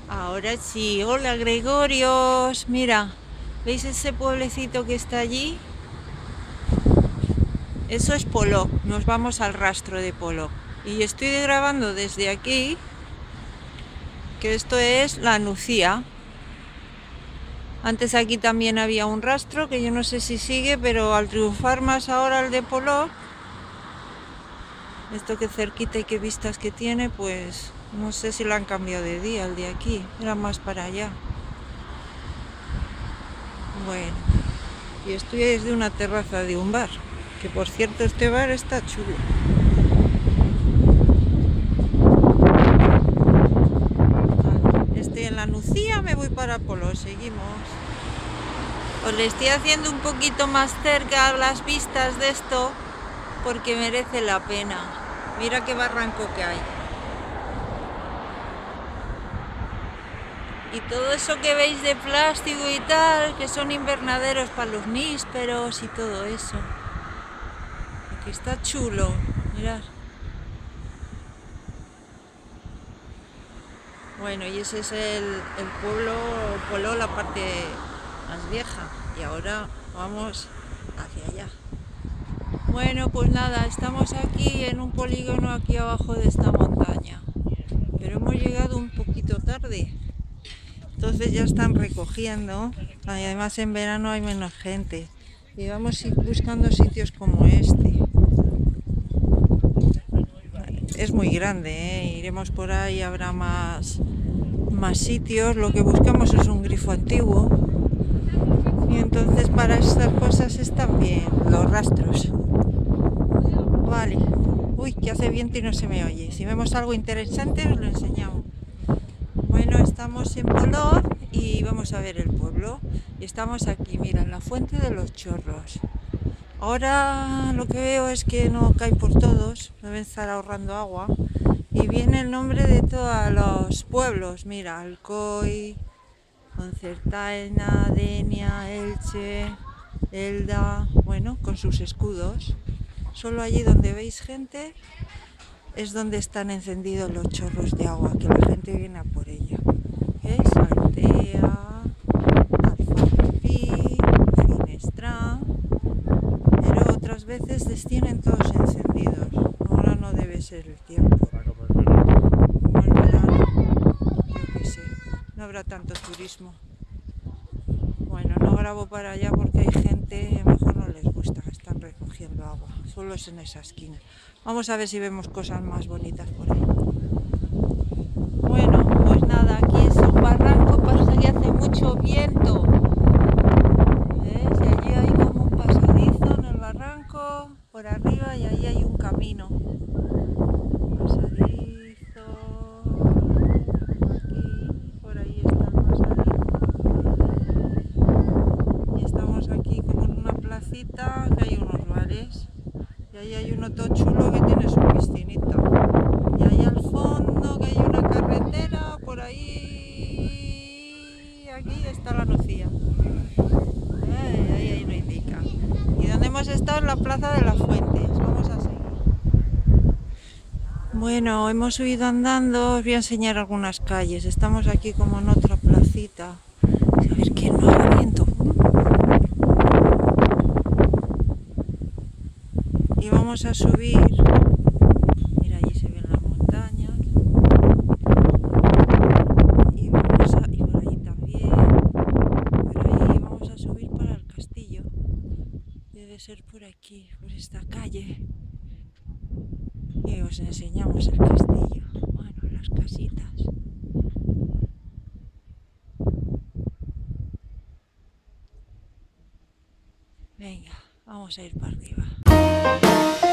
Ahora sí, hola Gregorios, mira, ¿veis ese pueblecito que está allí? Eso es Polog, nos vamos al rastro de Polog. Y estoy grabando desde aquí, que esto es la Nucía. Antes aquí también había un rastro, que yo no sé si sigue, pero al triunfar más ahora el de Polog, esto que cerquita y qué vistas que tiene, pues no sé si lo han cambiado de día, el de aquí, era más para allá. Bueno, y estoy desde una terraza de un bar, que por cierto este bar está chulo. Estoy en la Nucía, me voy para Polog, seguimos. Os le estoy haciendo un poquito más cerca las vistas de esto, porque merece la pena. Mira qué barranco que hay. Y todo eso que veis de plástico y tal, que son invernaderos para los nísperos y todo eso. Aquí está chulo, mirad. Bueno, y ese es el pueblo Polog, la parte más vieja. Y ahora vamos hacia allá. Bueno, pues nada, estamos aquí en un polígono aquí abajo de esta montaña. Pero hemos llegado un poquito tarde. Entonces ya están recogiendo. Además en verano hay menos gente. Y vamos a ir buscando sitios como este. Es muy grande, ¿eh? Iremos por ahí, habrá más sitios. Lo que buscamos es un grifo antiguo. Y entonces para estas cosas están bien los rastros. Vale. Uy, que hace viento y no se me oye. Si vemos algo interesante os lo enseñamos. Bueno, estamos en Polog y vamos a ver el pueblo. Y estamos aquí, mira, en la fuente de los chorros. Ahora lo que veo es que no cae por todos, deben estar ahorrando agua. Y viene el nombre de todos los pueblos, mira, Alcoy, Concertaina, Denia, Elche, Elda, bueno, con sus escudos. Solo allí donde veis gente es donde están encendidos los chorros de agua, que la gente viene a por ella. ¿Ves? Altea, Alfafí, Finestrán, pero otras veces les tienen todos encendidos. Ahora no debe ser el tiempo. Como el verano, yo qué sé, no habrá tanto turismo. Bueno, no grabo para allá porque hay gente, mejor no les gusta, que están recogiendo agua. Solo es en esa esquina. Vamos a ver si vemos cosas más bonitas por ahí. Bueno, pues nada, aquí es un barranco, pasa que hace mucho viento. ¿Ves? Y allí hay como un pasadizo en el barranco, por arriba, y ahí hay un camino. Pasadizo. Aquí, por ahí está el pasadizo. Y estamos aquí como en una placita, que hay unos bares. Y ahí hay uno todo chulo que tiene su piscinita. Y ahí al fondo que hay una carretera, por ahí, aquí está la Nucía. Ahí lo indica. Y donde hemos estado es la plaza de las Fuentes. Vamos a seguir. Bueno, hemos ido andando, os voy a enseñar algunas calles. Estamos aquí como en otra placita. A ver que no haga viento. Y vamos a subir. Mira, allí se ven las montañas. Y por allí también. Por ahí vamos a subir para el castillo. Debe ser por aquí, por esta calle. Y os enseñamos el castillo. Bueno, las casitas. Venga, vamos a ir para arriba.